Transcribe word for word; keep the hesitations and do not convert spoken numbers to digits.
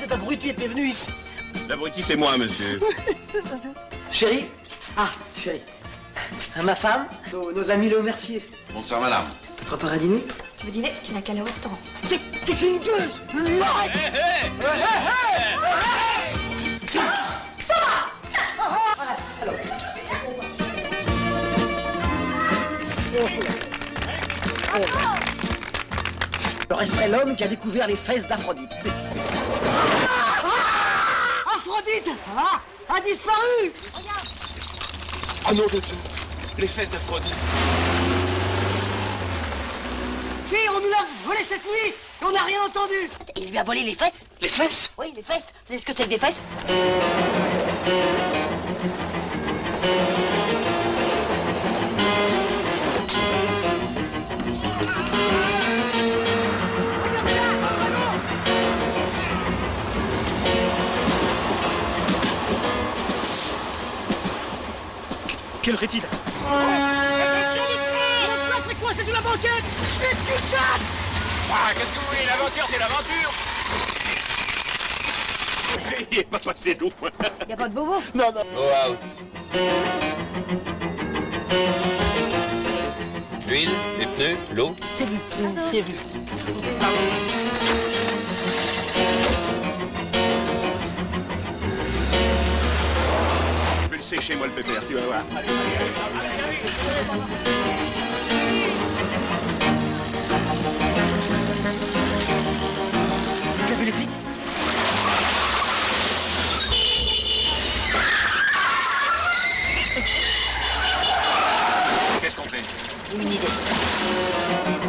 abruti était venu ici. L'abruti, c'est moi, monsieur. Chérie. Ah, chérie. Ma femme, nos, nos amis le Mercier. Bonsoir, madame. Tu prépares à dîner? Tu veux dîner? Tu n'as qu'à aller au restaurant. T'es une gueuse! Arrête! Hé, hé! Voilà, salope. Je resterai l'homme qui a découvert les fesses d'Aphrodite. Ah, Aphrodite ah, a disparu! Oh non, de Dieu! Les fesses d'Aphrodite! Si, on nous l'a volé cette nuit et on n'a rien entendu. Il lui a volé les fesses? Les fesses? Oui, les fesses. Vous savez ce que c'est que des fesses? Quelle rétine! Attention, le plâtre est coincé sous la banquette. Je vais te cul-de-jatte. Ah, qu'est-ce que vous voulez? L'aventure, c'est l'aventure! Il est pas passé d'eau. Y a pas de bobo? Non, non. Go out. L'huile, les pneus, l'eau. C'est vu, c'est vu. Je vais le sécher, moi, le pépère, tu vas voir. Allez, allez, allez, allez, Tu as vu les flics? Qu'est-ce qu'on fait? Une idée.